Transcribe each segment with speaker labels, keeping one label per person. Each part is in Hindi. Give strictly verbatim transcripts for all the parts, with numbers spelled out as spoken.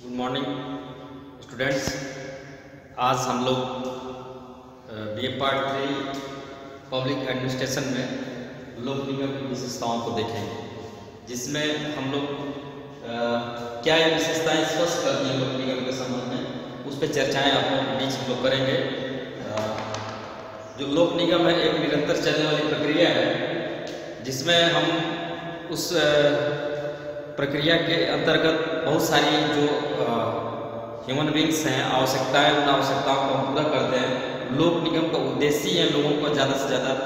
Speaker 1: Good morning students. आज हम लोग B A part three public administration में लोक निगम की विशेषताओं को देखेंगे, जिसमें हम लोग क्या ये विशेषताएं स्पष्ट करती हैं लोक निगम के संबंध में, उस पर चर्चाएं आप लोगों के बीच हम लोग करेंगे। आ, जो लोक निगम है एक निरंतर चलने वाली प्रक्रिया है, जिसमें हम उस प्रक्रिया के अंतर्गत बहुत सारी जो ह्यूमन बींग्स हैं आवश्यकताएं उन आवश्यकताओं को हम पूरा करते हैं। लोक निगम का उद्देश्य ही है लोगों को ज़्यादा से ज़्यादा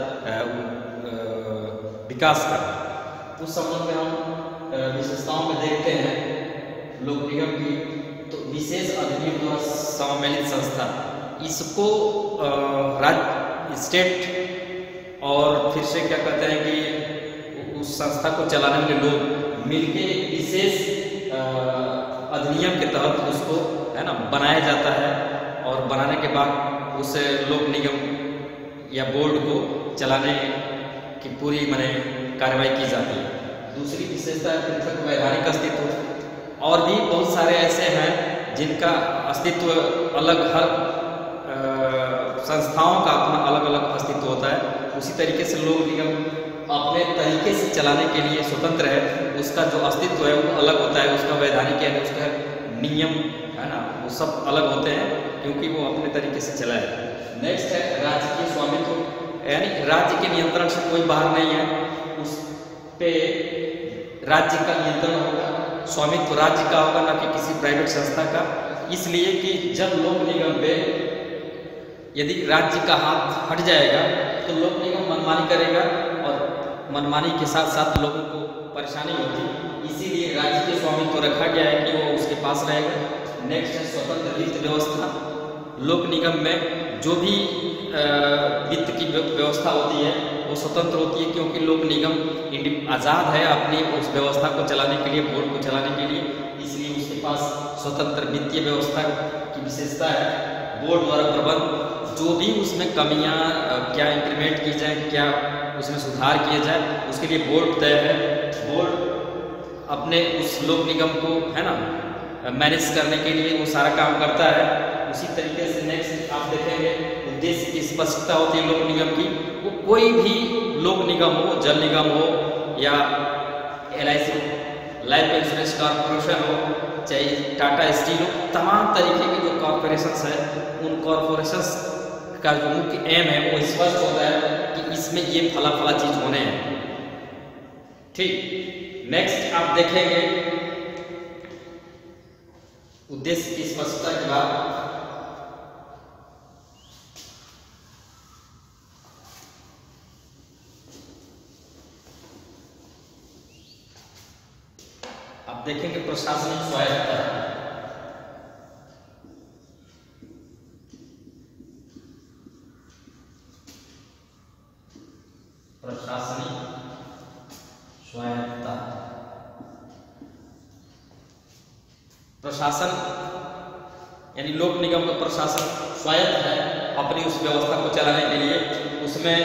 Speaker 1: विकास करना। उस संबंध में हम विशेषताओं में देखते हैं लोक निगम की। तो विशेष अधिनियम द्वारा सम्मिलित संस्था, इसको राज्य स्टेट और फिर से क्या कहते हैं कि उस संस्था को चलाने वाले लोग मिलके विशेष अधिनियम के तहत उसको है ना बनाया जाता है, और बनाने के बाद उस लोक निगम या बोर्ड को चलाने की पूरी माने कार्रवाई की जाती है। दूसरी विशेषता है पृथक वैधानिक अस्तित्व। और भी बहुत सारे ऐसे हैं जिनका अस्तित्व अलग, हर संस्थाओं का अपना अलग अलग अस्तित्व होता है। उसी तरीके से लोक निगम अपने तरीके से चलाने के लिए स्वतंत्र है, उसका जो अस्तित्व है वो अलग होता है, उसका वैधानिक यानी उसका नियम है ना वो सब अलग होते हैं, क्योंकि वो अपने तरीके से चला है। नेक्स्ट है राज्य की स्वामित्व, यानी राज्य के नियंत्रण से कोई बाहर नहीं है, उस पे राज्य का नियंत्रण होगा, स्वामित्व राज्य का होगा, ना कि किसी प्राइवेट संस्था का। इसलिए कि जब लोक निगम पे यदि राज्य का हाथ हट जाएगा तो लोक निगम मनमानी करेगा, और मनमानी के साथ साथ लोगों को परेशानी होगी। इसीलिए राज्य के स्वामित्व रखा गया है कि वो उसके पास रहेगा। नेक्स्ट है स्वतंत्र वित्त व्यवस्था। लोक निगम में जो भी वित्त की व्यवस्था होती है वो स्वतंत्र होती है, क्योंकि लोक निगम आज़ाद है अपनी उस व्यवस्था को चलाने के लिए, बोर्ड को चलाने के लिए। इसलिए उसके पास स्वतंत्र वित्तीय व्यवस्था की विशेषता है। बोर्ड द्वारा प्रबंध, जो भी उसमें कमियां क्या इंप्लीमेंट की जाए, क्या उसमें सुधार किए जाए, उसके लिए बोर्ड तय है। बोर्ड अपने उस लोक निगम को है ना मैनेज करने के लिए वो सारा काम करता है। उसी तरीके से नेक्स्ट आप देखेंगे उद्देश्य की स्पष्टता होती है लोक निगम की। वो कोई भी लोक निगम हो, जल निगम हो या L I C life insurance corporation हो, चाहे टाटा स्टील हो, तमाम तरीके के जो कॉरपोरेशंस हैं उन कॉरपोरेशंस का जो मुख्य एम है वो स्पष्ट होता है कि इसमें ये फला फला चीज होने हैं। ठीक, नेक्स्ट आप देखेंगे उद्देश्य की स्पष्टता के बाद आप देखेंगे प्रशासनिक स्वायत्तता। प्रशासनिक स्वायत्तता, प्रशासन यानी लोक निगम का प्रशासन स्वायत्त है अपनी उस व्यवस्था को चलाने के लिए। उसमें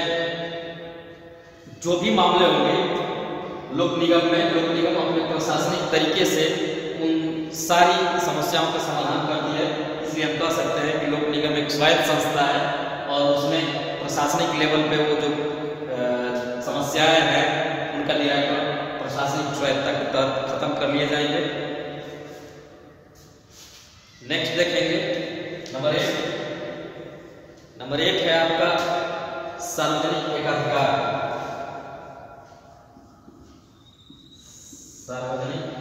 Speaker 1: जो भी मामले होंगे लोक निगम में, लोक निगम अपने प्रशासनिक तरीके से उन सारी समस्याओं का समाधान करती है। इसलिए हम कह सकते हैं कि लोक निगम एक स्वायत्त संस्था है, और उसमें प्रशासनिक लेवल पे वो जो समस्याएं हैं उनका निराकरण प्रशासनिक स्वायत्तता के तहत खत्म कर लिए जाएंगे। नेक्स्ट देखेंगे नंबर एक। नंबर एक है आपका सार्वजनिक एकाधिकार। सार्वजनिक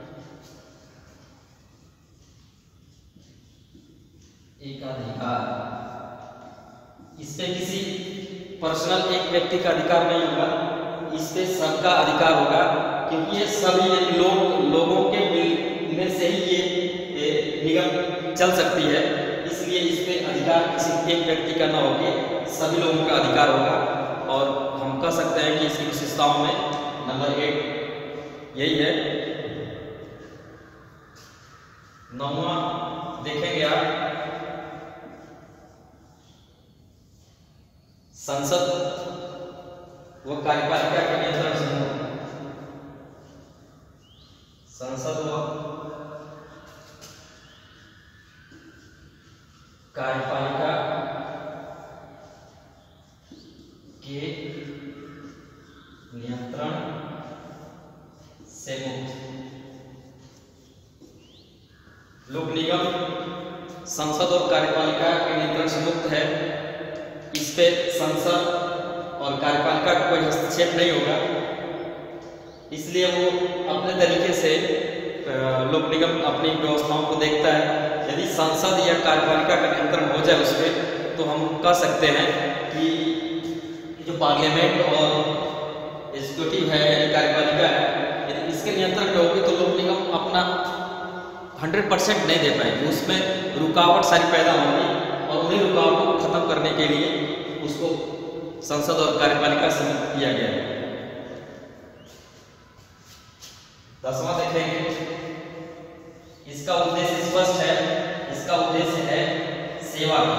Speaker 1: एकाधिकार, इस पे किसी पर्सनल एक व्यक्ति का अधिकार नहीं होगा, इस पे सबका अधिकार होगा, क्योंकि ये सभी लोग लोगों के मिलने से ही ये, ये निगम चल सकती है। इसलिए इस पे अधिकार किसी एक व्यक्ति का ना होगी, सभी लोगों का अधिकार होगा। और हम कह सकते हैं कि इसकी विशेषताओं में नंबर एक यही है। नौवां देखेंगे आप संसद व कार्यपालिका के नियंत्रण समूह। संसद व कार्यपालिका के नियंत्रण से मुक्त। लोक निगम संसद और कार्यपालिका के नियंत्रण से मुक्त है। इस पे संसद और कार्यपालिका का कोई हस्तक्षेप नहीं होगा, इसलिए वो अपने तरीके से लोक निगम अपनी व्यवस्थाओं को देखता है। यदि संसद या कार्यपालिका का नियंत्रण हो जाए उस पर, तो हम कह सकते हैं कि जो पार्लियामेंट और एग्जीक्यूटिव है यानी कार्यपालिका है, यदि इसके नियंत्रण में होगी तो लोक निगम अपना हंड्रेड परसेंट नहीं दे पाएंगे, उसमें रुकावट सारी पैदा होंगी और उन्हीं रुकावटों को खत्म करने के लिए उसको संसद और कार्यपालिका से मुक्त किया गया है। दसवां देखेंगे, इसका उद्देश्य स्पष्ट है। इसका उद्देश्य है सेवा का।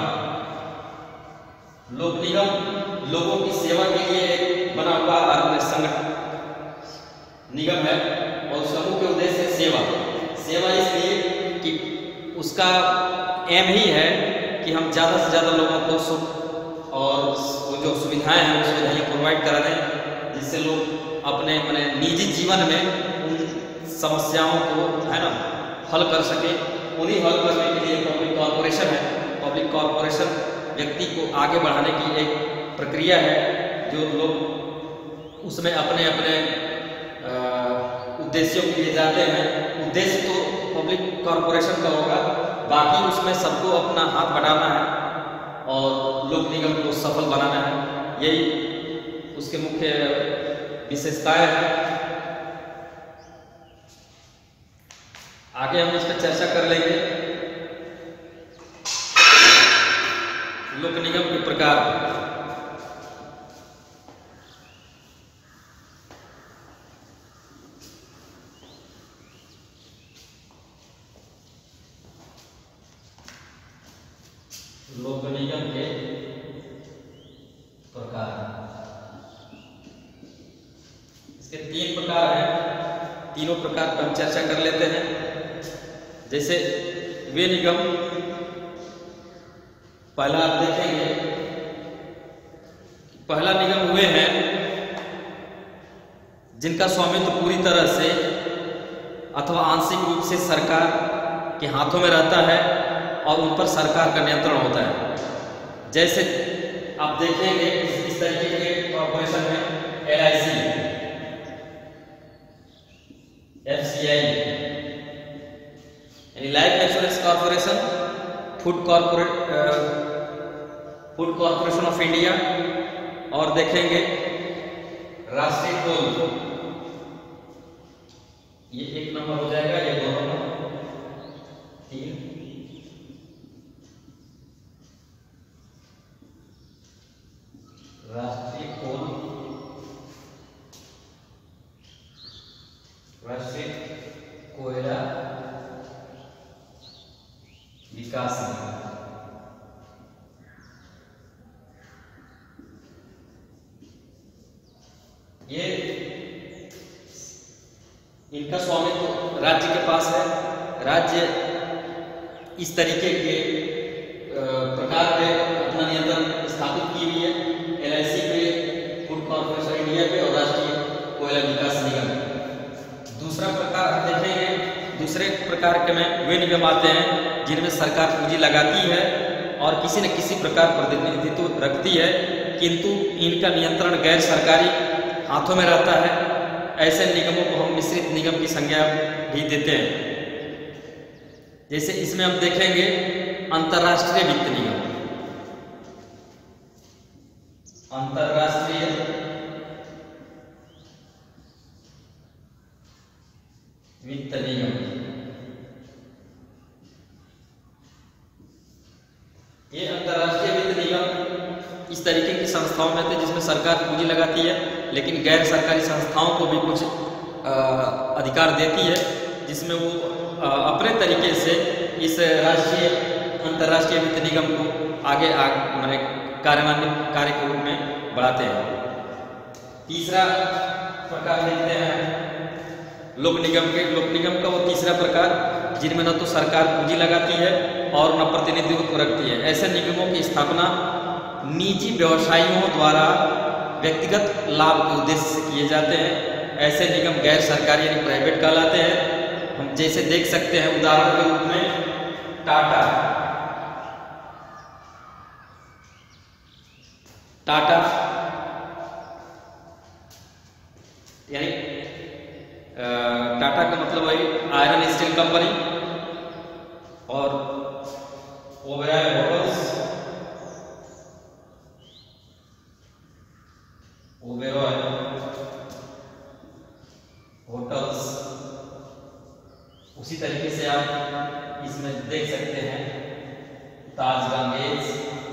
Speaker 1: लोक निगम लोगों की सेवा के लिए बना हुआ संगठन निगम है और समूह के उद्देश्य है सेवा। सेवा इसलिए कि उसका एम ही है कि हम ज़्यादा से ज़्यादा लोगों को सुख और वो जो सुविधाएं हैं वो सुविधाएं प्रोवाइड करा दें, जिससे लोग अपने अपने निजी जीवन में समस्याओं को है ना हल कर सके। उन्हीं हल करने के लिए पब्लिक कॉर्पोरेशन है। पब्लिक कॉर्पोरेशन व्यक्ति को आगे बढ़ाने की एक प्रक्रिया है, जो लोग उसमें अपने अपने उद्देश्यों के लिए जाते हैं। उद्देश्य तो पब्लिक कॉर्पोरेशन का होगा, बाकी उसमें सबको अपना हाथ बढ़ाना है और लोक निगम को सफल बनाना है। यही उसके मुख्य विशेषताएं हैं। आगे हम इस पर चर्चा कर लेंगे। लोक निगम के प्रकार। लोक निगम के प्रकार, इसके तीन प्रकार हैं। तीनों प्रकार पर हम चर्चा कर लेते हैं। जैसे वे निगम, पहला आप देखेंगे, पहला निगम हुए हैं जिनका स्वामित्व पूरी तरह से अथवा आंशिक रूप से सरकार के हाथों में रहता है और उन पर सरकार का नियंत्रण होता है। जैसे आप देखेंगे इस तरीके के कॉर्पोरेशन में L I C, F C I यानी life insurance corporation, food corporate food corporation of India, और देखेंगे राष्ट्रीय कोल, ये एक नंबर हो जाएगा, ये दो नंबर, तीन, राष्ट्रीय कोल, राष्ट्रीय कोयला विकास निगम। ये इनका स्वामित्व राज्य के पास है। राज्य इस तरीके के प्रकार पे अपना नियंत्रण स्थापित की हुई है, एल आई सी पे, फूड कॉर्पोरेशन इंडिया पे और राष्ट्रीय कोयला विकास निगम। दूसरा प्रकार देखेंगे, दूसरे प्रकार के में वे निगम आते हैं जिनमें सरकार पूंजी लगाती है और किसी न किसी प्रकार प्रतिनिधित्व रखती है, किंतु इनका नियंत्रण गैर सरकारी हाथों में रहता है। ऐसे निगमों को हम मिश्रित निगम की संज्ञा भी देते हैं। जैसे इसमें हम देखेंगे अंतर्राष्ट्रीय वित्त निगम, अंतर्राष्ट्रीय वित्त निगम, ये अंतर्राष्ट्रीय वित्त निगम इस तरीके की संस्थाओं में थे जिसमें सरकार पूंजी लगाती है, लेकिन गैर सरकारी संस्थाओं को भी कुछ आ, अधिकार देती है, जिसमें वो आ, अपने तरीके से इस राष्ट्रीय अंतर्राष्ट्रीय वित्त निगम को आगे आगे मैंने कार्यान्वित कार्य के रूप में बढ़ाते हैं। तीसरा प्रकार देखते हैं लोक निगम के। लोक निगम का वो तीसरा प्रकार जिनमें न तो सरकार पूंजी लगाती है और न प्रतिनिधित्व रखती है। ऐसे निगमों की स्थापना निजी व्यवसायियों द्वारा व्यक्तिगत लाभ के उद्देश्य से किए जाते हैं। ऐसे निगम गैर सरकारी यानी प्राइवेट कहलाते हैं। हम जैसे देख सकते हैं उदाहरण के रूप में टाटा टाटा यानी टाटा का मतलब वही आयरन स्टील कंपनी और ओबेरॉय होटल्स ओबेरॉय होटल्स उसी तरीके से आप इसमें देख सकते हैं ताज गंगेज,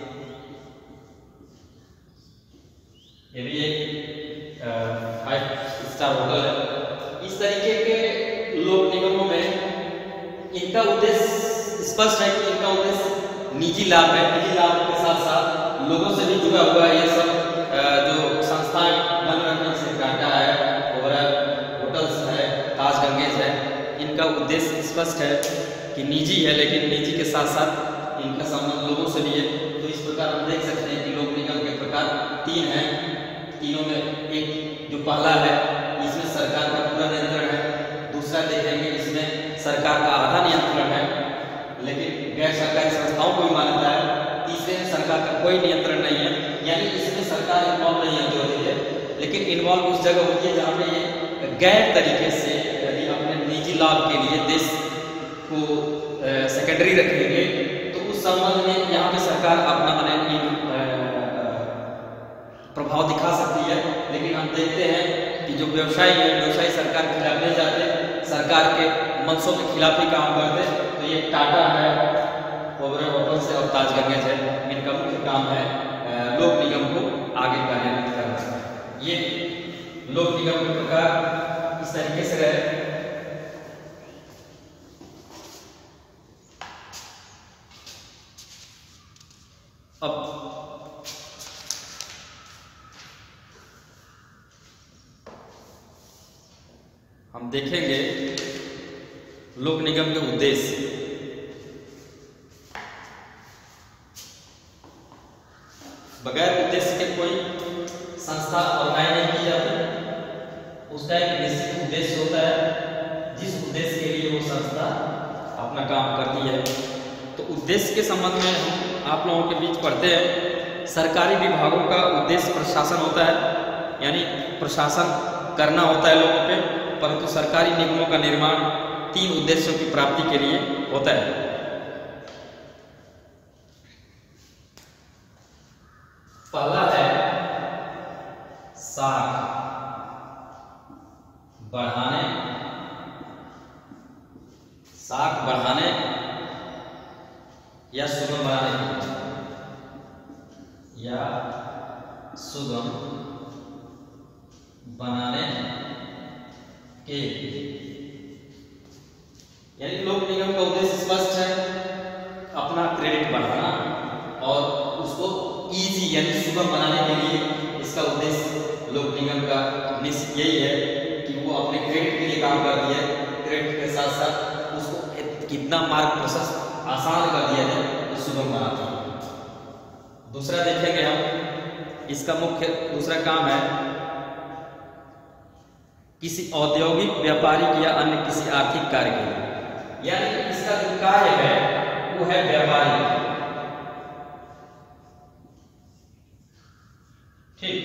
Speaker 1: ये भी एक फाइव स्टार होटल है। इस तरीके के लोक निगमों में इनका उद्देश्य स्पष्ट है कि इनका उद्देश्य निजी लाभ है। निजी लाभ के साथ साथ लोगों से भी जुड़ा हुआ है। ये सब जो संस्थाएं बन रही हैं जैसे टाटा है, ओबेरॉय होटल्स है, ताज गंगेज है, इनका उद्देश्य स्पष्ट है कि निजी है, लेकिन निजी के साथ साथ इनका संबंध लोगों से भी है। तो इस प्रकार हम देख सकते हैं कि लोक निगम के प्रकार तीन हैं। तीनों में एक जो पहला है इसमें सरकार का पूरा नियंत्रण है। दूसरा देखेंगे इसमें सरकार का आधा नियंत्रण है लेकिन गैर सरकारी संस्थाओं को भी मान्यता है। तीसरे में सरकार का कोई नियंत्रण नहीं है, यानी इसमें सरकार इन्वॉल्व नहीं होती है, लेकिन इन्वॉल्व उस जगह होती है जहाँ पे ये गैर तरीके से यदि अपने निजी लाभ के लिए देश को सेकेंडरी रखेंगे तो उस संबंध में यहाँ पे सरकार अपना मैंने प्रभाव दिखा सकती है। लेकिन हम देखते हैं कि जो व्यवसायी है व्यवसायी सरकार के खिलाफ नहीं जाते, सरकार के मंशों के खिलाफ ही काम करते। तो ये टाटा है, ओबेरॉय होटल्स है और ताज गंगेज है, इनका मुख्य काम है लोक निगम को आगे कार्यान्वित करना। ये लोक निगम के प्रकार इस तरीके से रहे। अब हम देखेंगे लोक निगम के उद्देश्य। बगैर उद्देश्य के कोई संस्था ऑर्गेनाइज नहीं की जाती। उसका एक निश्चित उद्देश्य होता है जिस उद्देश्य के लिए वो संस्था अपना काम करती है। तो उद्देश्य के संबंध में हम आप लोगों के बीच पढ़ते हैं। सरकारी विभागों का उद्देश्य प्रशासन होता है, यानी प्रशासन करना होता है लोगों पे, परंतु सरकारी निगमों का निर्माण तीन उद्देश्यों की प्राप्ति के लिए होता है। पहला है साख बढ़ाने साख बढ़ाने या सुगम बनाने या सुगम बनाने के, यानी लोक निगम का उद्देश्य स्पष्ट है, अपना क्रेडिट बढ़ाना और उसको इजी यानी सुगम बनाने के लिए इसका उद्देश्य लोक निगम का निश्चित यही है कि वो अपने क्रेडिट के लिए काम कर दिया है। क्रेडिट के साथ साथ उसको कितना मार्ग प्रशस्त आसान कर दिया जाए तो सुगम बनाता है। दूसरा देखेंगे हम, इसका मुख्य दूसरा काम है किसी औद्योगिक, व्यापारिक या अन्य किसी आर्थिक कार्य के लिए, यानी इसका जो कार्य है वो है व्यापारिक। ठीक,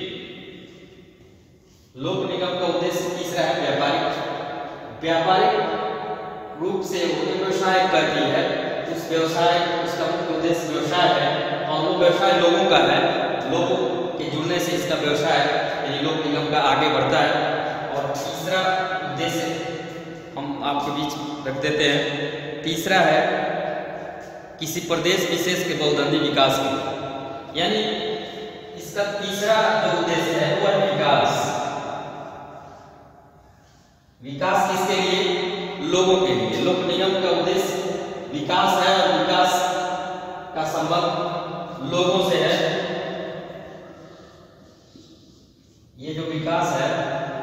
Speaker 1: लोक निगम का उद्देश्य तीसरा है व्यापारिक। व्यापारिक रूप से वो व्यवसाय करती है, उस व्यवसाय उसका मुख्य उद्देश्य व्यवसाय है और वो व्यवसाय लोगों का है। लोगों के जुड़ने से इसका व्यवसाय यानी लोक निगम का आगे बढ़ता है। और तीसरा उद्देश्य हम आपके बीच रख देते हैं। तीसरा है किसी प्रदेश विशेष के बहुदंडी विकास के, यानी इसका तीसरा जो उद्देश्य है वो है विकास। विकास किसके लिए? लोगों के लिए। लोक निगम का उद्देश्य विकास है और विकास का संबंध लोगों से है। ये जो विकास है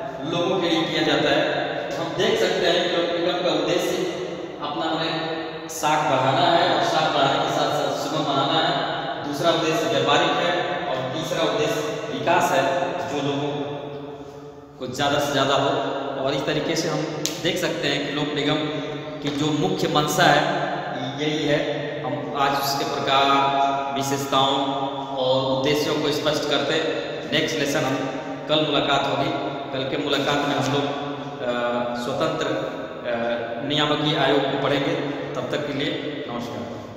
Speaker 1: लोगों के लिए किया जाता है। हम देख सकते हैं कि लोक निगम का उद्देश्य अपना हमें साख बढ़ाना है और साख बढ़ाने के साथ साथ सुगम बनाना है। दूसरा उद्देश्य व्यापारिक है और तीसरा उद्देश्य विकास है, जो लोगों को ज़्यादा से ज़्यादा हो। और इस तरीके से हम देख सकते हैं कि लोक निगम की जो मुख्य मंशा है यही है। हम आज उसके प्रकार, विशेषताओं और उद्देश्यों को स्पष्ट करते। नेक्स्ट लेसन हम कल मुलाकात होगी। कल के मुलाकात में हम लोग स्वतंत्र नियामकीय आयोग को पढ़ेंगे। तब तक के लिए नमस्कार।